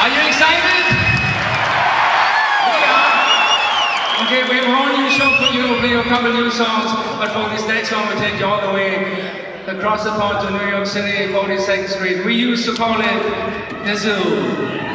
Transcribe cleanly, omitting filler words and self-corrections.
Are you excited? We are. Okay, we have a whole new show for you. We'll play a couple new songs, but for this next one, we'll take you all the way across the pond to New York City, 42nd Street. We used to call it the Zoo.